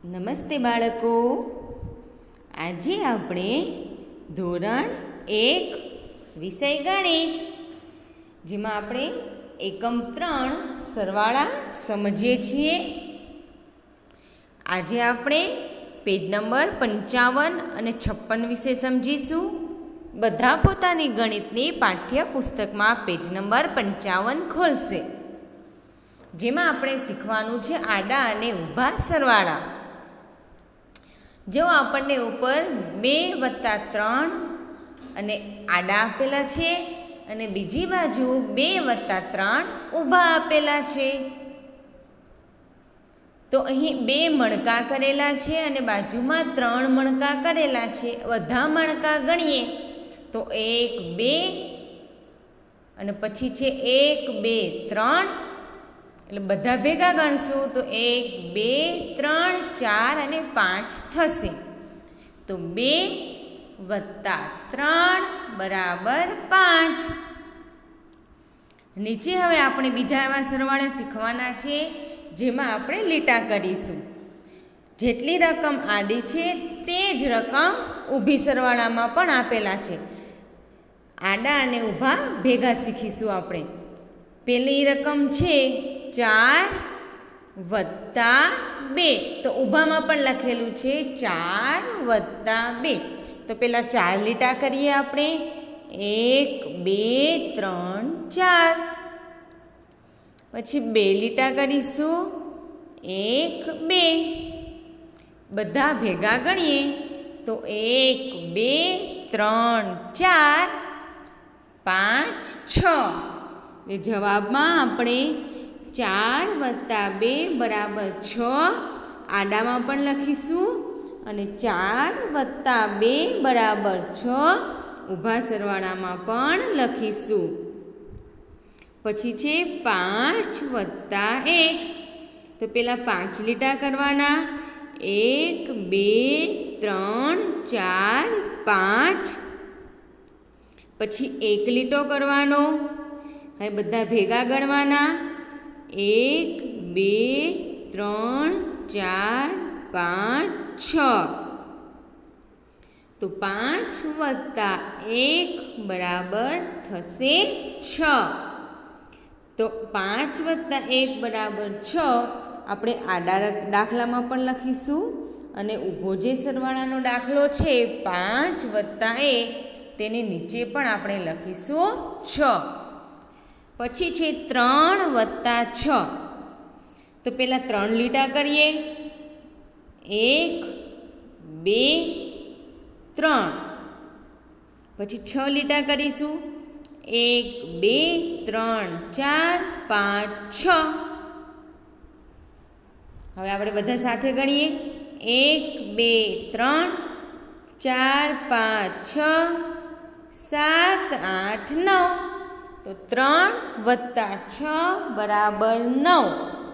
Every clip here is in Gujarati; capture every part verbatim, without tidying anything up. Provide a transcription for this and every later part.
નમસ્તે બાળકો, આજે આપણે ધોરણ એક વિષય ગણિત, જેમાં આપણે એકમ ત્રણ સરવાળા સમજીએ છીએ. આજે આપણે પેજ નંબર પંચાવન અને છપ્પન વિશે સમજીશું. બધા પોતાની ગણિતની પાઠ્યપુસ્તકમાં પેજ નંબર પંચાવન ખોલશે, જેમાં આપણે શીખવાનું છે આડા અને ઊભા સરવાળા. જો આપણને ઉપર બે વત્તા ત્રણ અને આડા આપેલા છે અને બીજી બાજુ બે વત્તા ત્રણ ઊભા આપેલા છે, તો અહીં બે મણકા કરેલા છે અને બાજુમાં ત્રણ મણકા કરેલા છે. બધા મણકા ગણીએ તો એક બે અને પછી છે એક બે ત્રણ, એટલે બધા ભેગા ગણશું તો એક બે ત્રણ ચાર અને પાંચ થશે. તો બે વત્તા ત્રણ બરાબર પાંચ. નીચે હવે આપણે બીજા એવા સરવાળા શીખવાના છે, જેમાં આપણે લીટા કરીશું. જેટલી રકમ આડી છે તે જ રકમ ઊભી સરવાળામાં પણ આપેલા છે. આડા અને ઊભા ભેગા શીખીશું આપણે. પેલી રકમ છે ચાર વત્તા બે, તો ઊભામાં પણ લખેલું છે ચાર વત્તા બે. તો પહેલાં ચાર લીટા કરીએ આપણે. એક બે ત્રણ ચાર. પછી બે લીટા કરીશું. એક બે. બધા ભેગા ગણીએ તો એક બે ત્રણ ચાર પાંચ છ. એ જવાબમાં આપણે ચાર વત્તા બે બરાબર છ આડામાં પણ લખીશું અને ચાર વત્તા બે બરાબર છ ઊભા સરવાળામાં પણ લખીશું. પછી છે પાંચ વત્તા એક. તો પહેલાં પાંચ લીટા કરવાના. એક બે ત્રણ ચાર પાંચ. પછી એક લીટો કરવાનો. હવે બધા ભેગા ગણવાના. એક બે ત્રણ ચાર પાંચ છ. તો પાંચ વત્તા એક બરાબર થશે છ. તો પાંચ વત્તા એક બરાબર છ આપણે આડા દાખલામાં પણ લખીશું અને ઊભો જે સરવાળાનો દાખલો છે પાંચ વત્તા એક, તેની નીચે પણ આપણે લખીશું છ. પછી છે ત્રણ વત્તા છ. તો પહેલાં ત્રણ લીટા કરીએ. એક બે ત્રણ. પછી છ લીટા કરીશું. એક બે ત્રણ ચાર પાંચ છ. હવે આપણે બધા સાથે ગણીએ. એક બે ત્રણ ચાર પાંચ છ સાત આઠ નવ. તો ત્રણ વત્તા છ બરાબર નવ.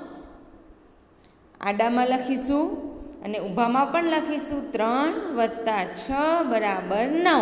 આડામાં લખીશું અને ઊભામાં પણ લખીશું. ત્રણ વત્તા છ બરાબર નવ.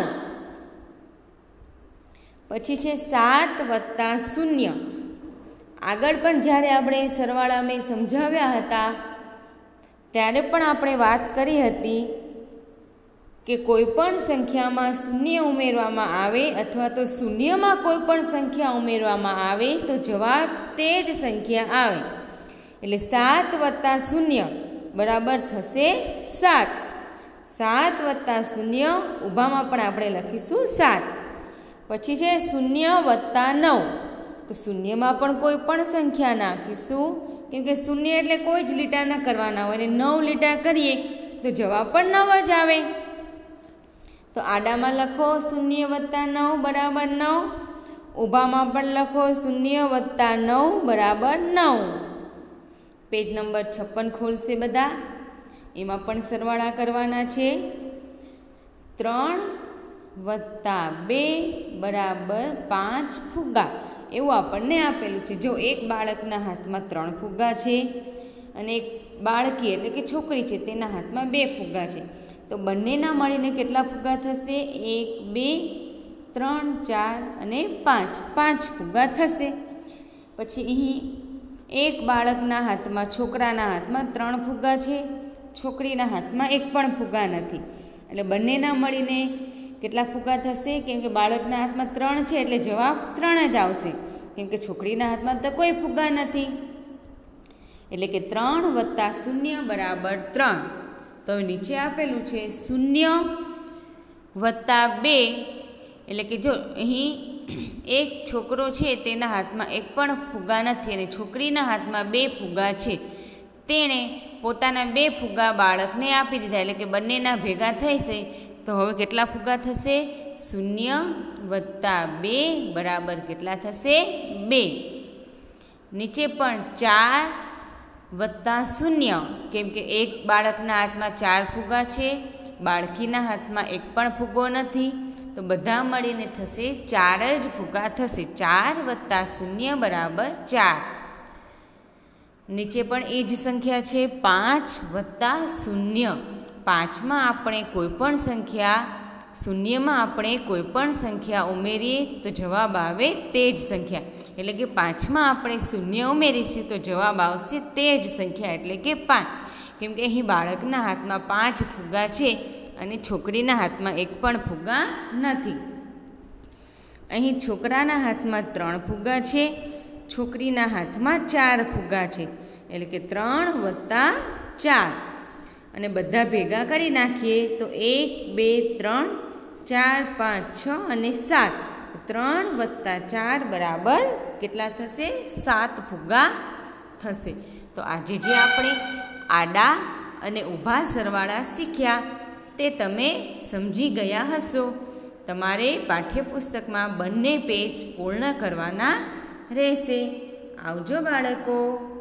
પછી છે સાત વત્તા શૂન્ય. આગળ પણ જ્યારે આપણે સરવાળા મેં સમજાવ્યા હતા ત્યારે પણ આપણે વાત કરી હતી કે કોઈ પણ સંખ્યામાં શૂન્ય ઉમેરવામાં આવે અથવા તો શૂન્યમાં કોઈ પણ સંખ્યા ઉમેરવામાં આવે તો જવાબ તે જ સંખ્યા આવે. એટલે સાત વત્તા શૂન્ય બરાબર થશે સાત. સાત વત્તા શૂન્ય ઊભામાં પણ આપણે લખીશું સાત. પછી છે શૂન્ય વત્તા નવ. તો શૂન્યમાં પણ કોઈ પણ સંખ્યા નાખીશું, કેમ કે શૂન્ય એટલે કોઈ જ લીટા ન કરવાના હોય અને નવ લીટા કરીએ તો જવાબ પણ નવ જ આવે. તો આડામાં લખો શૂન્ય વત્તા નવ બરાબર નવ. ઊભામાં પણ લખો શૂન્ય વત્તા નવ બરાબર નવ. પેજ નંબર છપ્પન ખોલશે બધા. એમાં પણ સરવાળા કરવાના છે. ત્રણ વત્તા બે બરાબર પાંચ ફુગ્ગા એવું આપણને આપેલું છે. જો એક બાળકના હાથમાં ત્રણ ફુગ્ગા છે અને એક બાળકી એટલે કે છોકરી છે તેના હાથમાં બે ફુગ્ગા છે, તો બંનેના મળીને કેટલા ફુગ્ગા થશે? એક બે ત્રણ ચાર અને પાંચ. પાંચ ફુગ્ગા થશે. પછી અહીં એક બાળકના હાથમાં છોકરાના હાથમાં ત્રણ ફુગ્ગા છે, છોકરીના હાથમાં એક પણ ફુગ્ગા નથી. એટલે બંનેના મળીને કેટલા ફુગ્ગા થશે? કેમ કે બાળકના હાથમાં ત્રણ છે એટલે જવાબ ત્રણ જ આવશે, કેમ કે છોકરીના હાથમાં તો કોઈ ફુગ્ગા નથી. એટલે કે ત્રણ વત્તા શૂન્ય બરાબર ત્રણ. તો નીચે આપેલું છે શૂન્ય વત્તા બે, એટલે કે જો અહીં એક છોકરો છે તેના હાથમાં એક પણ ફુગ્ગા નથી અને છોકરીના હાથમાં બે ફુગ્ગા છે. તેણે પોતાના બે ફુગ્ગા બાળકને આપી દીધા, એટલે કે બંનેના ભેગા થશે. તો હવે કેટલા ફુગ્ગા થશે? શૂન્ય વત્તા બે બરાબર કેટલા થશે? બે. નીચે પણ ચાર વત્તા શૂન્ય, કેમ કે એક બાળકના હાથમાં ચાર ફુગ્ગા છે, બાળકીના હાથમાં એક પણ ફુગ્ગો નથી, તો બધા મળીને થશે ચાર જ ફુગ્ગા થશે. ચાર વત્તા શૂન્ય બરાબર ચાર. નીચે પણ એ જ સંખ્યા છે પાંચ વત્તા શૂન્ય. પાંચમાં આપણે કોઈ પણ સંખ્યા શૂન્યમાં આપણે કોઈ પણ સંખ્યા ઉમેરીએ તો જવાબ આવે તે જ સંખ્યા, એટલે કે પાંચમાં આપણે શૂન્ય ઉમેરીશું તો જવાબ આવશે તે જ સંખ્યા, એટલે કે પાંચ. કેમ કે અહીં બાળકના હાથમાં પાંચ ફુગ્ગા છે અને છોકરીના હાથમાં એક પણ ફુગ્ગા નથી. અહીં છોકરાના હાથમાં ત્રણ ફુગ્ગા છે, છોકરીના હાથમાં ચાર ફુગ્ગા છે, એટલે કે ત્રણ વત્તા ચાર. અને બધા ભેગા કરી નાખીએ તો એક બે ત્રણ ચાર પાંચ છ અને સાત. ત્રણ વત્તા ચાર બરાબર કેટલા થશે? સાત ફુગ્ગા થશે. તો આજે જે આપણે આડા અને ઊભા સરવાળા શીખ્યા તે તમે સમજી ગયા હશો. તમારે પાઠ્યપુસ્તકમાં બંને પેજ પૂર્ણ કરવાના રહેશે. આવજો બાળકો.